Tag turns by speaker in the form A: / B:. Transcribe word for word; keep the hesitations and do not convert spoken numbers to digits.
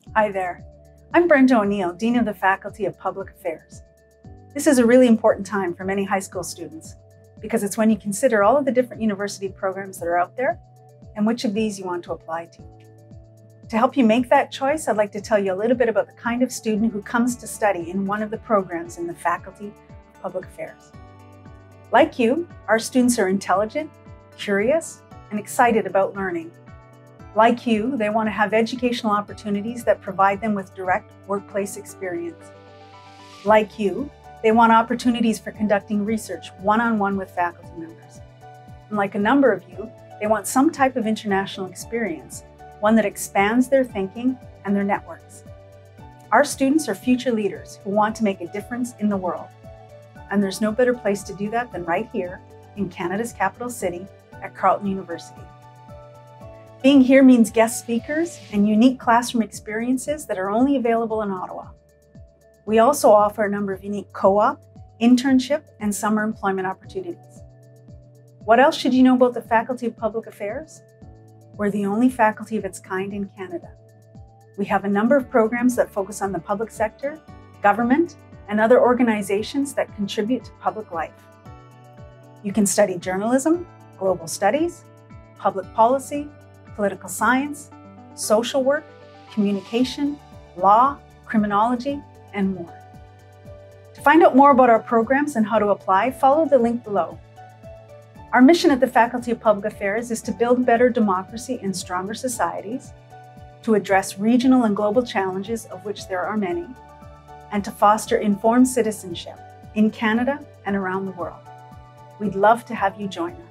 A: Hi there. I'm Brenda O'Neill, Dean of the Faculty of Public Affairs. This is a really important time for many high school students because it's when you consider all of the different university programs that are out there and which of these you want to apply to. To help you make that choice, I'd like to tell you a little bit about the kind of student who comes to study in one of the programs in the Faculty of Public Affairs. Like you, our students are intelligent, curious, and excited about learning. Like you, they want to have educational opportunities that provide them with direct workplace experience. Like you, they want opportunities for conducting research one-on-one with faculty members. And like a number of you, they want some type of international experience, one that expands their thinking and their networks. Our students are future leaders who want to make a difference in the world. And there's no better place to do that than right here in Canada's capital city at Carleton University. Being here means guest speakers and unique classroom experiences that are only available in Ottawa. We also offer a number of unique co-op, internship, and summer employment opportunities. What else should you know about the Faculty of Public Affairs? We're the only faculty of its kind in Canada. We have a number of programs that focus on the public sector, government, and other organizations that contribute to public life. You can study journalism, global studies, public policy, political science, social work, communication, law, criminology, and more. To find out more about our programs and how to apply, follow the link below. Our mission at the Faculty of Public Affairs is to build better democracy and stronger societies, to address regional and global challenges, of which there are many, and to foster informed citizenship in Canada and around the world. We'd love to have you join us.